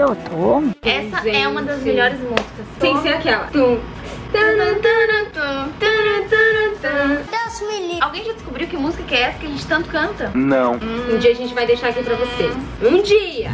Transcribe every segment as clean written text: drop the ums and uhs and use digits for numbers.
eu tô. Essa é uma das melhores músicas. Sem ser aquela. Deus me livre. Alguém já descobriu que música que é essa que a gente tanto canta? Não. Um dia a gente vai deixar aqui pra vocês. Um dia!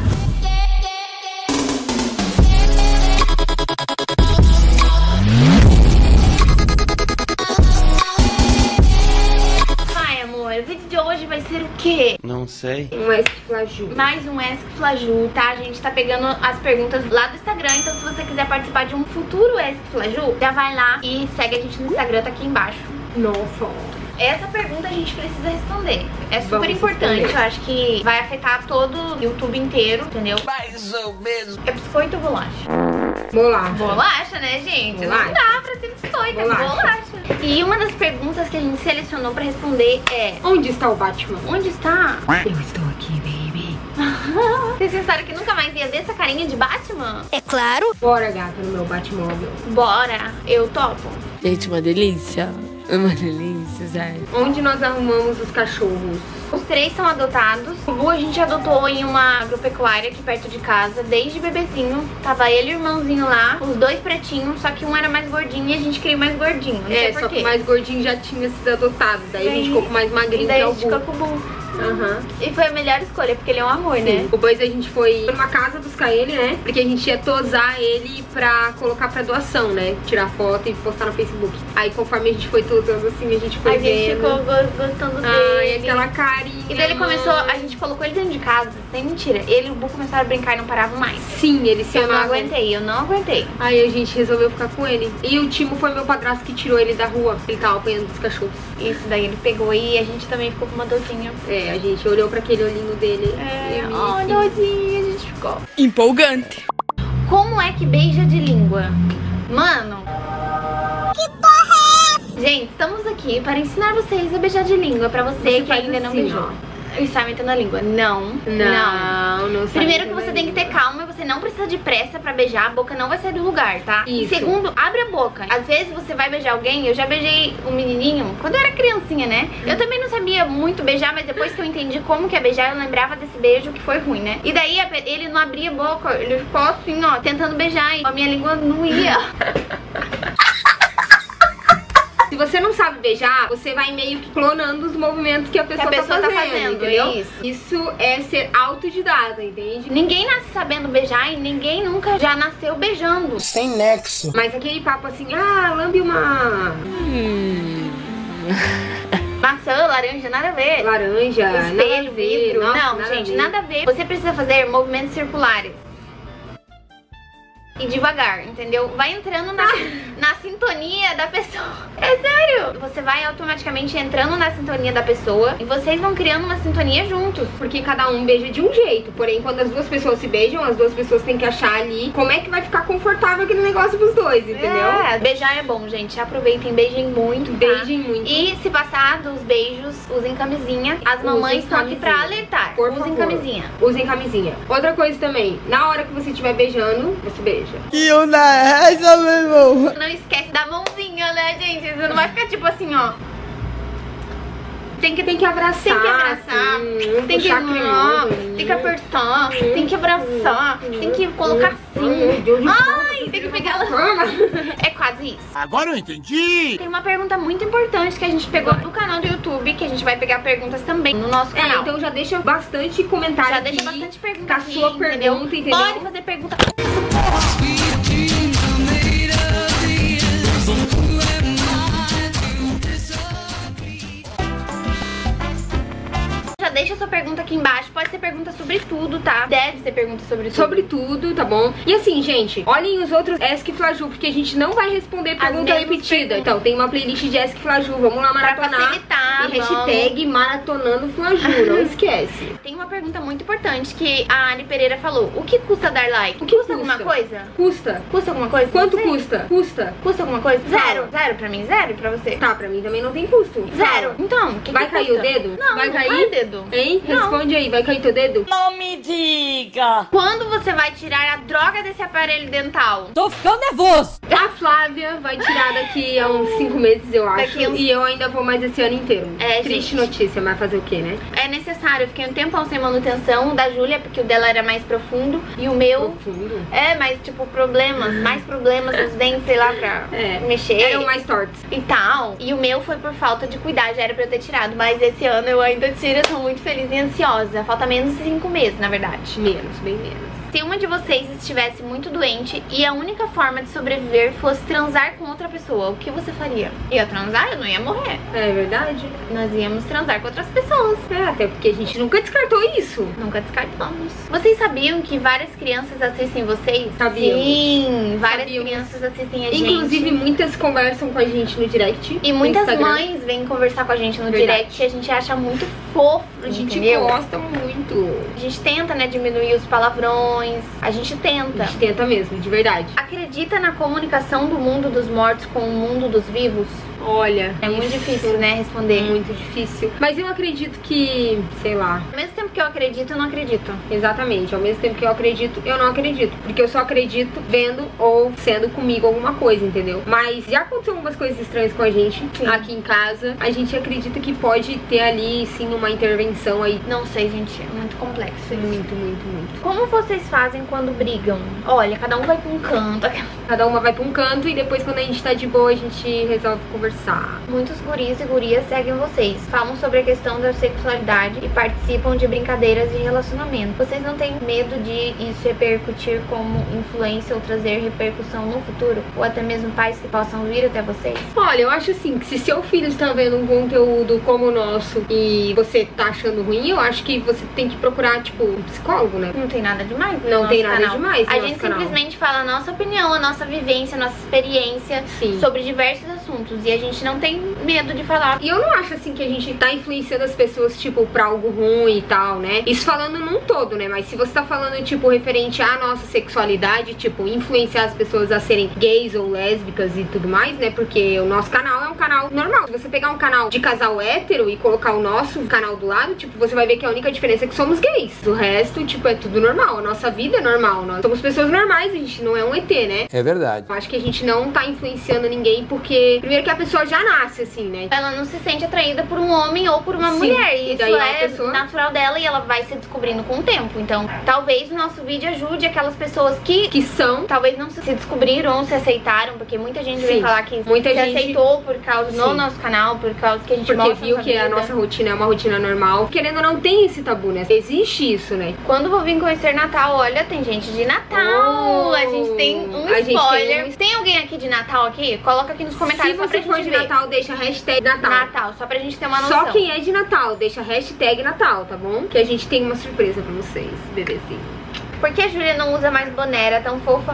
Vai, amor, o vídeo de hoje vai ser o quê? Não sei. Um Esquiflaju. Mais um Esquiflaju, tá? A gente tá pegando as perguntas lá do Instagram, então se você quiser participar de um futuro Esquiflaju, já vai lá e segue a gente no Instagram, tá aqui embaixo. Nossa. Essa pergunta a gente precisa responder. É super Vamos importante, responder. eu acho que vai afetar todo o YouTube inteiro, entendeu? Mais ou menos. É biscoito ou bolacha? Bolacha. Bolacha, né, gente? Bolacha. Não dá pra ser biscoito, é Bolacha. bolacha. E uma das perguntas que a gente selecionou pra responder é: Onde está o Batman? onde está? Eu estou aqui, baby. Vocês pensaram que nunca mais ia ver essa carinha de Batman? É claro. Bora, gata, no meu Batmóvel. Bora, eu topo. Gente, uma delícia. Uma delícia, sério. Onde nós arrumamos os cachorros? Os 3 são adotados. O Bu a gente adotou em uma agropecuária aqui perto de casa, desde bebezinho. Tava ele e o irmãozinho lá, os 2 pretinhos, só que um era mais gordinho e a gente queria o mais gordinho. Não sei Só por que quê. o mais gordinho já tinha sido adotado. Daí a gente ficou com o mais magrinho, E daí que é a o gente ficou Bu. com o Bu. Aham. E foi a melhor escolha, porque ele é um amor, né? Depois a gente foi numa casa buscar ele, né? Porque a gente ia tosar ele pra colocar pra doação, né? Tirar foto e postar no Facebook. Aí conforme a gente foi tosando assim, a gente foi A gente vendo. ficou gostando Ai, dele. aquela carinha. E daí ele começou, mãe. a gente colocou ele dentro de casa, sem mentira. Ele e o Bu começaram a brincar e não paravam mais. Sim, ele se Eu não amava. aguentei, eu não aguentei. Aí a gente resolveu ficar com ele. E o Timo foi meu padrasto que tirou ele da rua. Ele tava apanhando dos cachorros. Isso daí ele pegou e a gente também ficou com uma dorzinha. É, a gente olhou pra aquele olhinho dele. É, e ó, dorzinha, a gente ficou. Empolgante. Como é que beija de língua? Mano, que porra é essa? Gente, estamos aqui para ensinar vocês a beijar de língua. Pra você que faz ainda não assim, beijou. ó. Está metendo a língua. Não. Não sabe Primeiro que fazer você tem que ter calma e você não precisa de pressa pra beijar, a boca não vai sair do lugar, tá? E Isso. segundo, abre a boca. Às vezes você vai beijar alguém, eu já beijei um menininho quando eu era criancinha, né? Eu também não sabia muito beijar, mas depois que eu entendi como que é beijar, eu lembrava desse beijo que foi ruim, né? E daí ele não abria a boca, ele ficou assim, ó, tentando beijar e a minha língua não ia. Se você não sabe beijar, você vai meio que clonando os movimentos que a pessoa, tá fazendo, entendeu? isso. Isso é ser autodidata, entende? Ninguém nasce sabendo beijar e ninguém nunca já nasceu beijando. Sem nexo. Mas aquele papo assim, lambe uma Maçã, laranja, nada a ver. laranja, nada a Espelho, ver. vidro. Nossa, Não, nada a gente, ver. nada a ver. Você precisa fazer movimentos circulares. E devagar, entendeu? Vai entrando na sintonia da pessoa. É sério. Você vai automaticamente entrando na sintonia da pessoa e vocês vão criando uma sintonia juntos. Porque cada um beija de um jeito. Porém, quando as duas pessoas se beijam, as duas pessoas têm que achar ali como é que vai ficar confortável aquele negócio pros dois, entendeu? É, beijar é bom, gente. Aproveitem, beijem muito, tá? Beijem muito. E se passar dos beijos, usem camisinha. As mamães estão aqui pra camisinha. alertar. Por Usem favor. camisinha. Usem camisinha. Outra coisa também, na hora que você estiver beijando, você beija. Que onda é essa, meu irmão? Não esquece da mãozinha, né, gente? Você não vai ficar tipo assim, ó. Tem que abraçar. Tem que abraçar, tem que, puxar cremoso, tem que apertar, tem que abraçar, tem que colocar assim. Ai, tem que pegar ela. É quase isso. Agora eu entendi. Tem uma pergunta muito importante que a gente pegou do canal do YouTube, que a gente vai pegar perguntas também no nosso canal. Então já deixa bastante comentário Já aqui, deixa bastante pergunta com a aqui, sua pergunta, entendeu? Pode fazer pergunta. Já deixa sua pergunta aqui embaixo. Pode ser pergunta sobre tudo, tá? Deve ser pergunta sobre tudo. Sobre tudo, tá bom? E assim, gente, olhem os outros Esquiflaju, porque a gente não vai responder pergunta mesmas repetida. perguntas. Então, tem uma playlist de Esquiflaju, vamos lá maratonar. facilitar, E hashtag maratonando Flaju, não esquece. Tem uma pergunta muito importante que a Ani Pereira falou. O que custa dar like? O que custa alguma coisa? Custa. Custa alguma coisa? Quanto Não sei. custa? Custa. Custa alguma coisa? Fala. Zero. Zero pra mim? Zero pra você? Tá, pra mim também não tem custo. Zero. Fala. Então, o que Vai que cair custa? o dedo? Não, vai não cair? cai o dedo. Hein? Não. Responde aí, vai cair teu dedo? Não me diga. Quando você vai tirar a droga desse aparelho dental? Tô ficando nervoso. A Flávia vai tirar daqui a uns 5 meses, eu acho. Daqui uns- E eu ainda vou mais esse ano inteiro. É, Triste gente. notícia, mas fazer o quê, né? É necessário. Eu fiquei um tempão sem sem manutenção. O da Júlia, porque o dela era mais profundo. E o meu... Profundo? É, mas tipo, mais problemas nos dentes, sei lá, pra mexer. Eram mais tortos. E tal. E o meu foi por falta de cuidar, já era pra eu ter tirado. Mas esse ano eu ainda tiro, eu tô muito feliz e ansiosa. Falta menos de 5 meses, na verdade. Menos, bem menos. Se uma de vocês estivesse muito doente e a única forma de sobreviver fosse transar com outra pessoa, o que você faria? Ia transar? Eu não ia morrer. É verdade. Nós íamos transar com outras pessoas. Até porque a gente nunca descartou isso. Nunca descartamos. Vocês sabiam que várias crianças assistem vocês? Sabíamos. Sim, várias Sabíamos. crianças assistem a gente. Inclusive, muitas conversam com a gente no direct. E muitas mães vêm conversar com a gente no direct e a gente acha muito fofo, A gente entendeu? gosta muito. A gente tenta, né, diminuir os palavrões. A gente tenta. A gente tenta mesmo, de verdade. Acredita na comunicação do mundo dos mortos com o mundo dos vivos? Olha, É muito difícil, né, responder. Muito difícil. Mas eu acredito que, sei lá. Ao mesmo tempo que eu acredito, eu não acredito. Exatamente, ao mesmo tempo que eu acredito, eu não acredito. Porque eu só acredito vendo ou sendo comigo alguma coisa, entendeu? Mas já aconteceu algumas coisas estranhas com a gente. Sim. Aqui em casa. A gente acredita que pode ter ali, sim, uma intervenção aí. Não sei, gente, é muito complexo isso. Muito, muito, muito. Como vocês fazem quando brigam? Olha, cada um vai pra um canto. Cada uma vai pra um canto e depois, quando a gente tá de boa, a gente resolve conversar. Muitos guris e gurias seguem vocês, falam sobre a questão da sexualidade e participam de brincadeiras de relacionamento. Vocês não têm medo de isso repercutir como influência ou trazer repercussão no futuro? Ou até mesmo pais que possam vir até vocês? Olha, eu acho assim, que se seu filho está vendo um conteúdo como o nosso e você tá achando ruim, eu acho que você tem que procurar, tipo, um psicólogo, né? Não tem nada demais no Não nosso tem nada canal. demais no A nosso gente canal. simplesmente fala a nossa opinião, a nossa vivência, a nossa experiência Sim. sobre diversos assuntos. E a gente não tem medo de falar. E eu não acho assim que a gente tá influenciando as pessoas, tipo, pra algo ruim e tal, né? Isso falando num todo, né? Mas se você tá falando, tipo, referente à nossa sexualidade, tipo, influenciar as pessoas a serem gays ou lésbicas e tudo mais, né? Porque o nosso canal é um canal normal. Se você pegar um canal de casal hétero e colocar o nosso canal do lado, tipo, você vai ver que a única diferença é que somos gays. O resto, tipo, é tudo normal. A nossa vida é normal. Nós somos pessoas normais, a gente não é um ET, né? É verdade. Eu acho que a gente não tá influenciando ninguém porque, primeiro, que a pessoa já nasce assim, né? Ela não se sente atraída por um homem ou por uma Sim, mulher. e Isso daí a é pessoa- natural dela e ela vai se descobrindo com o tempo. Então, talvez o nosso vídeo ajude aquelas pessoas que são talvez não se descobriram ou se aceitaram, porque muita gente vem Sim. falar que Muita se gente- aceitou por causa no Sim. nosso canal, por causa que a gente porque mostra viu nossa que a vida. nossa rotina é uma rotina normal. Querendo ou não, tem esse tabu, né? Existe isso, né? Quando vou vir conhecer Natal, olha, tem gente de Natal. Oh, A gente tem um a gente spoiler. tem Tem alguém aqui de Natal aqui? Coloca aqui nos Se comentários só pra você for gente de ver. Natal, deixa a hashtag Natal. Natal, só pra gente ter uma noção. Só quem é de Natal, deixa a hashtag Natal, tá bom? Que a gente tem uma surpresa pra vocês, bebezinho. Por que a Júlia não usa mais boné? Era tão fofa.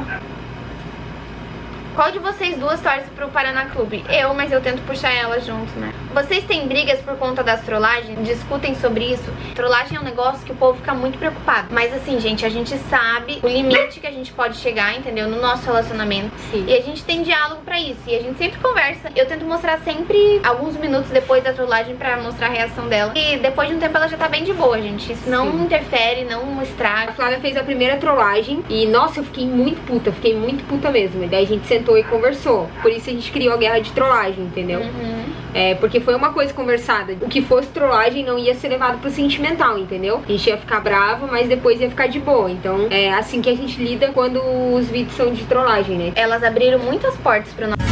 Qual de vocês duas torce pro Paraná Clube? Eu, mas eu tento puxar ela junto, né? Vocês têm brigas por conta das trollagens? Discutem sobre isso? Trollagem é um negócio que o povo fica muito preocupado. Mas assim, gente, a gente sabe o limite que a gente pode chegar, entendeu? No nosso relacionamento. Sim. E a gente tem diálogo pra isso. E a gente sempre conversa. Eu tento mostrar sempre alguns minutos depois da trollagem pra mostrar a reação dela. E depois de um tempo ela já tá bem de boa, gente. Isso não Sim. interfere, não A estraga. Flávia fez a primeira trollagem e, nossa, eu fiquei muito puta mesmo. E daí a gente sentou e conversou. Por isso a gente criou a guerra de trollagem, entendeu? Uhum. É, porque foi uma coisa conversada. O que fosse trollagem não ia ser levado pro sentimental, entendeu? A gente ia ficar bravo, mas depois ia ficar de boa. Então, é assim que a gente lida quando os vídeos são de trollagem, né? Elas abriram muitas portas pro nosso.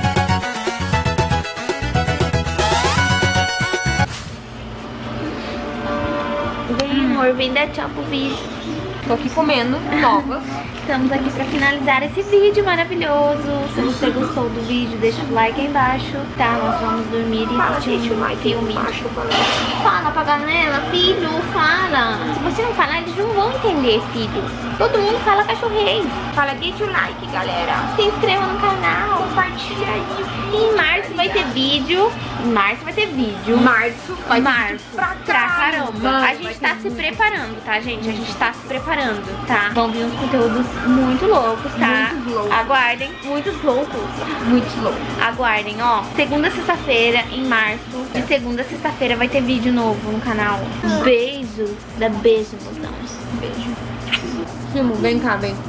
Vem, amor, vem dar tchau pro vídeo. Tô aqui comendo novas. Estamos aqui pra finalizar esse vídeo maravilhoso. Se você gostou do vídeo, deixa o like aí embaixo, tá? Nós vamos dormir e assistir um filme. Fala pra galera, filho, fala. Se você não falar, eles não vão entender, filho. Todo mundo fala cachorrei. Fala, deixa o like, galera. Se inscreva no canal, compartilha aí. E em março vai ter vídeo. Em março vai ter vídeo. Março vai Março. pra Caramba. A gente tá se preparando, tá, gente? A gente tá se preparando, tá? Vão vir uns conteúdos muito loucos, tá? Muitos loucos. Aguardem. Muitos loucos. Muitos loucos. Aguardem, ó. Segunda, sexta-feira, em março. De segunda a sexta-feira vai ter vídeo novo no canal. Beijos. Dá beijo, botão. Beijo. Timo, vem cá, vem.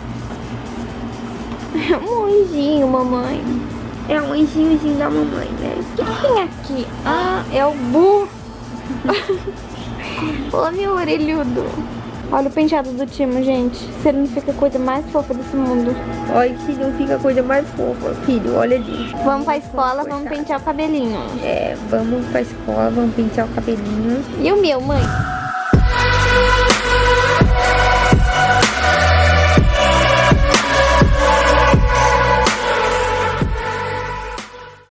É um anjinho, mamãe. É um anjinhozinho da mamãe, né? O que tem aqui? Ah, é o Bu. Ô, meu orelhudo. Olha o penteado do Timo, gente. Significa a coisa mais fofa desse mundo. Olha que não fica a coisa mais fofa, filho. Olha ali. Vamos pra escola, vamos pentear o cabelinho. É, vamos pra escola, vamos pentear o cabelinho. E o meu, mãe?